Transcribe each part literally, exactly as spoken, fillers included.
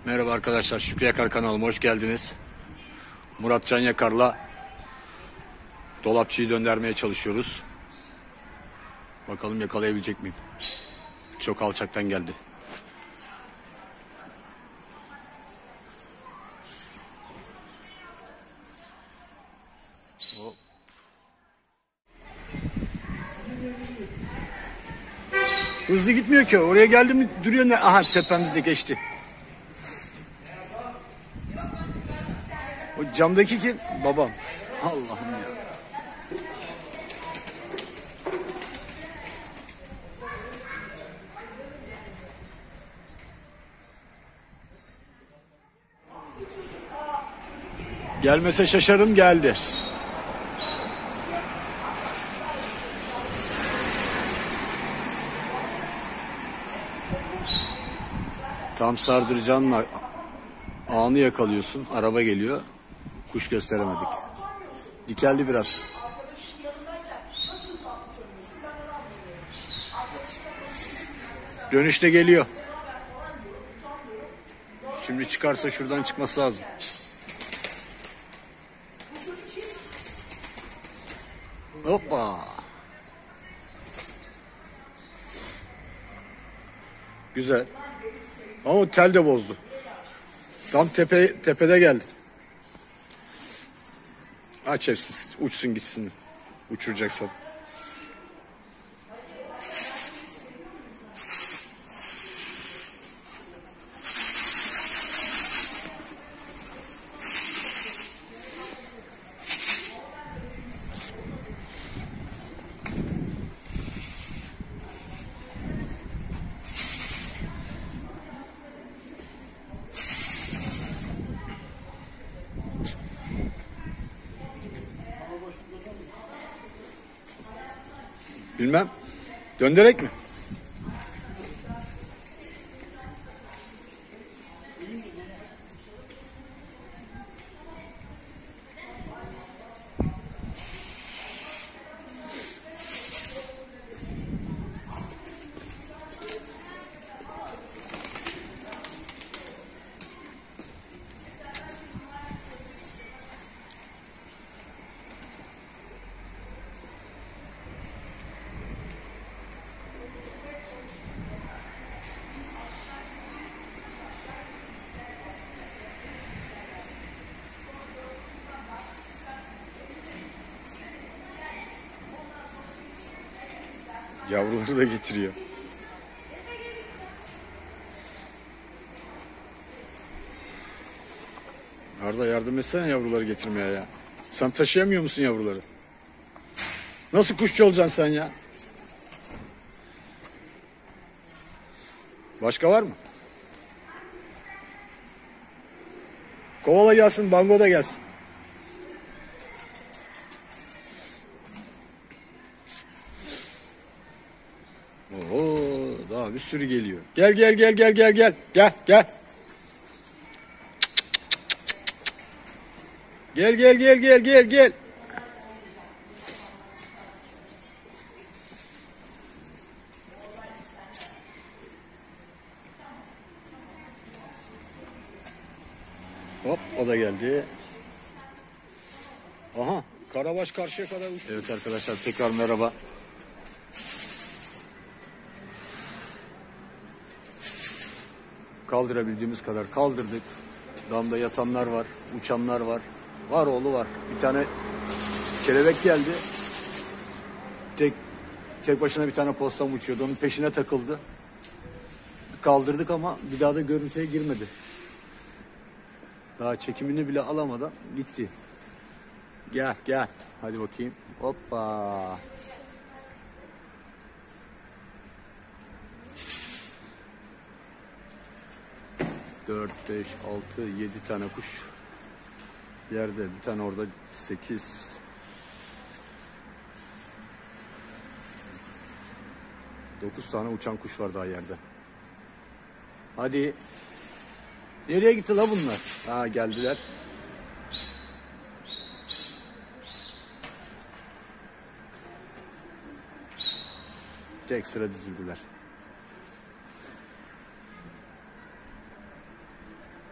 Merhaba arkadaşlar, Şükrü Yakar kanalıma hoş geldiniz. Murat Can Yakar'la dolapçıyı döndürmeye çalışıyoruz. Bakalım yakalayabilecek miyim? Çok alçaktan geldi. Hop. Hızlı gitmiyor ki. Oraya geldi mi duruyor ne? Aha, tepemizde geçti. O camdaki kim? Babam. Allah'ım ya. Gelmese şaşarım, geldi. Tam sardıracağınla anı yakalıyorsun. Araba geliyor. Kuş gösteremedik. Dikeldi biraz. Dönüşte geliyor. Şimdi çıkarsa şuradan çıkması lazım. Hoppa. Güzel. Ama tel de bozdu. Tam tepe, tepede geldi. Aç hepsi, uçsun gitsin. Uçuracaksan. Bilmem. Döndürek mi? Yavruları da getiriyor. Arda, yardım etsene yavruları getirmeye ya. Sen taşıyamıyor musun yavruları? Nasıl kuşçu olacaksın sen ya? Başka var mı? Kovala gelsin, bango da gelsin. Oo, daha bir sürü geliyor. Gel gel gel gel gel gel. Gel gel. Gel gel gel gel gel gel. Hop, o da geldi. Aha, Karabaş karşıya kadar uçtu. Evet arkadaşlar, tekrar merhaba. Kaldırabildiğimiz kadar kaldırdık. Damda yatanlar var, uçanlar var. Var oğlu var. Bir tane kelebek geldi. Tek tek başına bir tane postam uçuyordu. Onun peşine takıldı. Kaldırdık ama bir daha da görüntüye girmedi. Daha çekimini bile alamadan gitti. Gel gel. Hadi bakayım. Hoppa. dört, beş, altı, yedi tane kuş yerde. Bir tane orada, sekiz. dokuz tane uçan kuş var daha yerde. Hadi. Nereye gitti la bunlar? Ha, geldiler. Tek sıra dizildiler.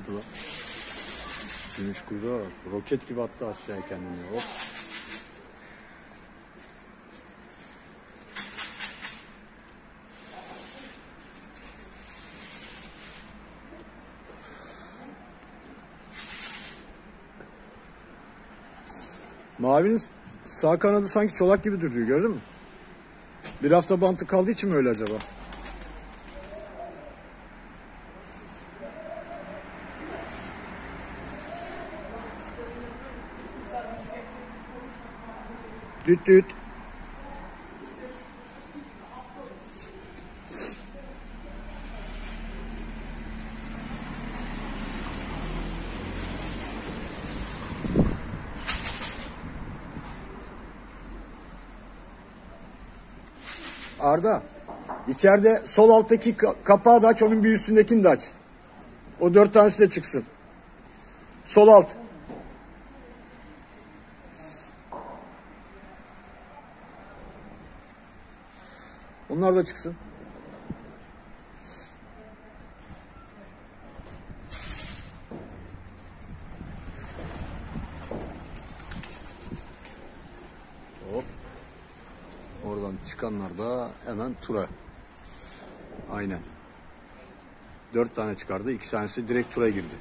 girdi lan. Gümüş kuyruğa bak. Roket gibi attı aşağıya kendini. Hop. Mavinin sağ kanadı sanki çolak gibi duruyor, gördün mü? Bir hafta bantı kaldığı için mi öyle acaba? Düt düt. Arda, içeride sol alttaki kapağı da aç, onun bir üstündekini de aç. O dört tanesi de çıksın. Sol alt. Onlar da çıksın. Hop. Oradan çıkanlar da hemen tura. Aynen. Dört tane çıkardı. İki tanesi direkt tura girdi.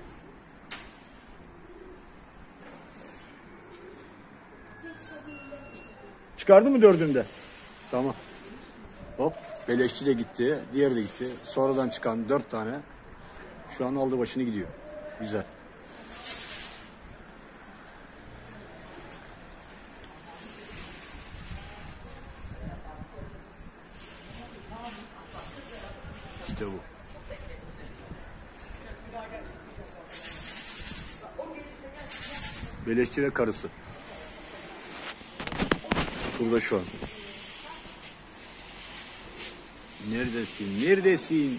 Çıkardı mı dördünde? Tamam. Hop. Beleşçi de gitti. Diğeri de gitti. Sonradan çıkan dört tane şu an aldı başını gidiyor. Güzel. İşte bu. Beleşçi ve karısı. Turda şu an. Neredesin? Neredesin?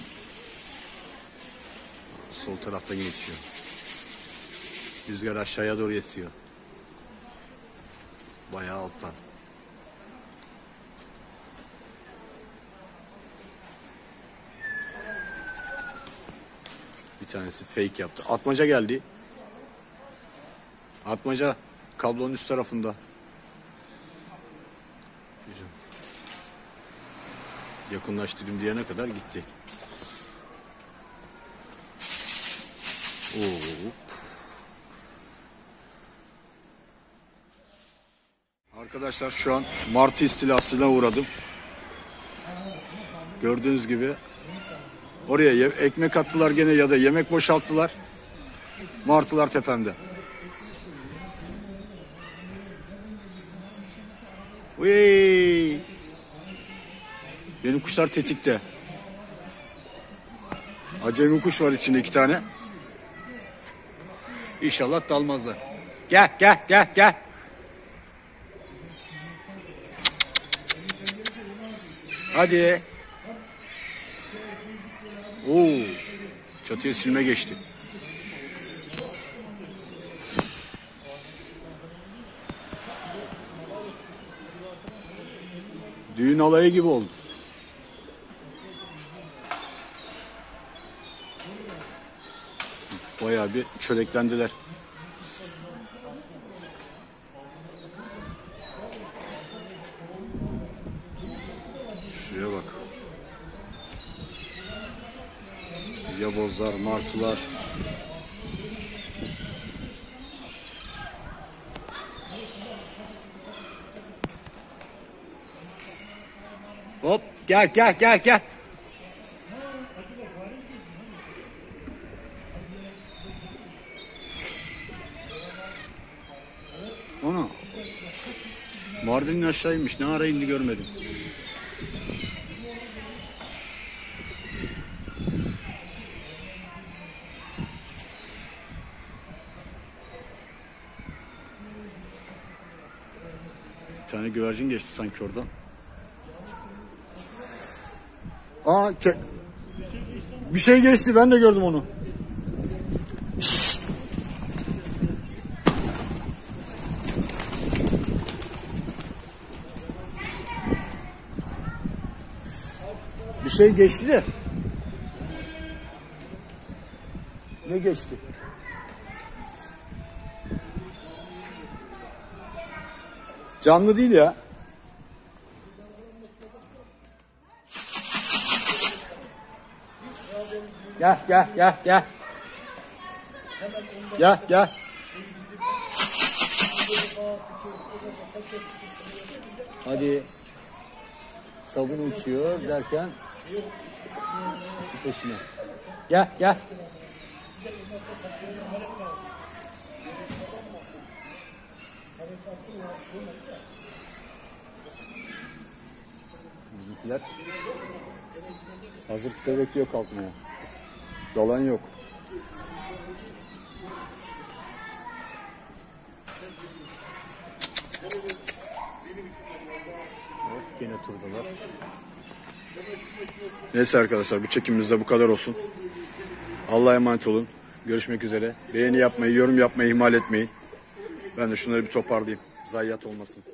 Sol tarafta geçiyor. Rüzgar aşağıya doğru esiyor. Bayağı alttan. Bir tanesi fake yaptı. Atmaca geldi. Atmaca kablonun üst tarafında. Yakınlaştırayım diyene kadar gitti. Oo. Arkadaşlar şu an martı istilasına uğradım. Gördüğünüz gibi oraya ekmek attılar gene ya da yemek boşalttılar. Martılar tepemde. Uy! Benim kuşlar tetikte. Acemi kuş var içinde iki tane. İnşallah dalmazlar. Gel gel gel gel. Hadi. Oo. Çatıya silme geçti. Düğün alayı gibi oldu. Bayağı bir çöleklendiler. Şuraya bak. Yabozlar, martılar. Hop gel gel gel gel. Ana. Mardin'in aşağıymış. Ne ara indi görmedim. Bir tane güvercin geçti sanki oradan. Aa, bir şey geçti, ben de gördüm onu. Şşt. Bir şey geçti de. Ne geçti? Canlı değil ya. Gel gel gel gel. Gel gel. Hadi. Sabun uçuyor derken şu peşine. Gel gel. Bizimkiler hazır kıta bekliyor kalkmaya. Dalan yok. Hop, yine turdalar. Neyse arkadaşlar, bu çekimimiz de bu kadar olsun. Allah'a emanet olun. Görüşmek üzere. Beğeni yapmayı, yorum yapmayı ihmal etmeyin. Ben de şunları bir toparlayayım. Zayiat olmasın.